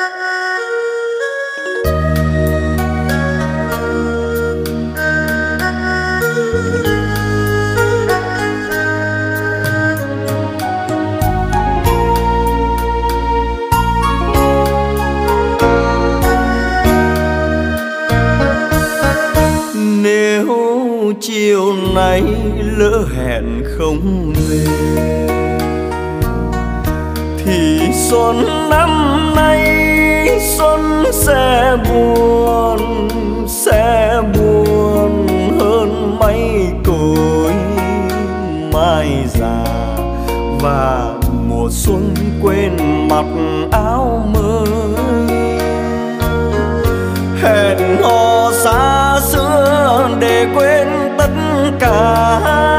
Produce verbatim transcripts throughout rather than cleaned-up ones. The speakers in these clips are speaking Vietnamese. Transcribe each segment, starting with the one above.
Chiều nay lỡ hẹn không về thì xuân năm nay xuân sẽ buồn, sẽ buồn hơn mấy cội mai già. Và mùa xuân quên mặc áo mới, hẹn hò xa xưa để quên tất cả,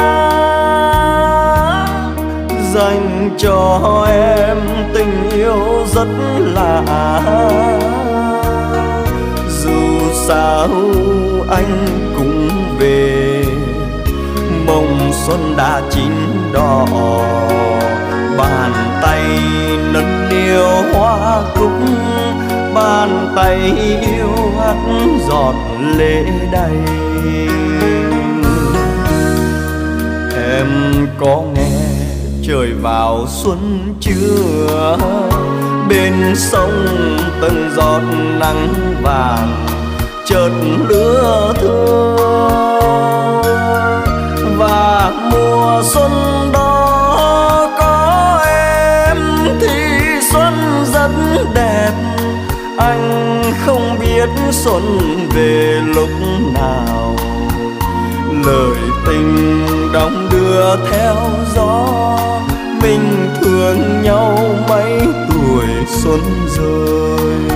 dành cho em tình yêu rất lạ. Dù sao anh cũng về, mộng xuân đã chín đỏ, bàn tay nâng niu hoa cúc, bàn tay yêu hắt giọt lệ đầy. Em có nghe trời vào xuân chưa? Bên sông từng giọt nắng vàng chợt lứa thưa. Và mùa xuân đó có em thì xuân rất đẹp. Anh không biết xuân về lúc nào, lời tình đong đưa theo gió. Mình thương nhau mấy tuổi xuân rơi.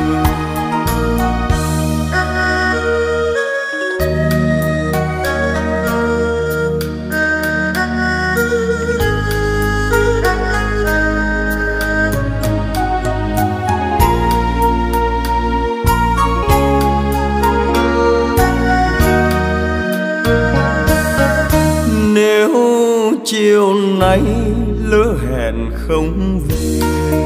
Chiều nay lỡ hẹn không về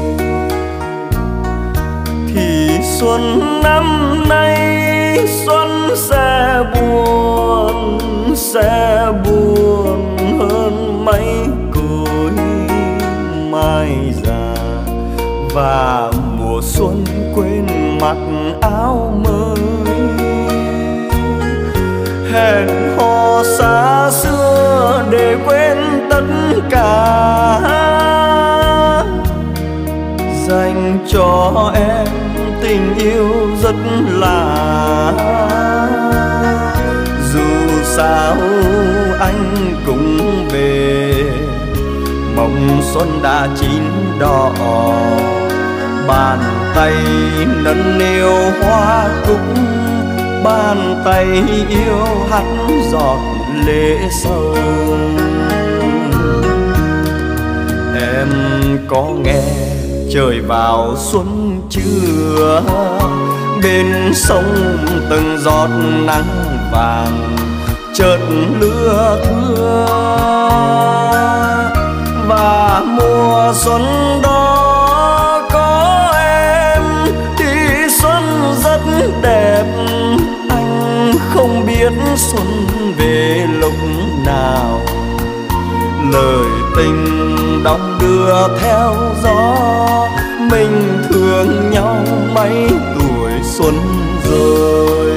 thì xuân năm nay xuân sẽ buồn, sẽ buồn hơn mấy cội mai già. Và mùa xuân quên mặc áo mới, hẹn hò xa xưa để quên tất cả, dành cho em tình yêu rất lạ. Dù sao anh cũng về, mộng xuân đã chín đỏ, bàn tay nâng niu hoa cúc, bàn tay yêu hắt giọt lệ sâu. Em có nghe trời vào xuân chưa? Bên sông từng giọt nắng vàng chợt lứa thưa. Và mùa xuân đó có em thì xuân rất đẹp. Anh không biết xuân về lúc nào, lời tình đong đưa theo gió. Mình thương nhau mấy tuổi xuân rơi.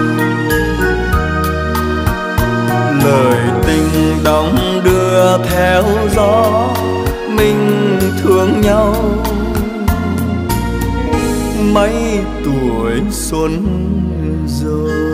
Lời tình đong đưa theo gió, mình thương nhau mấy tuổi xuân rồi.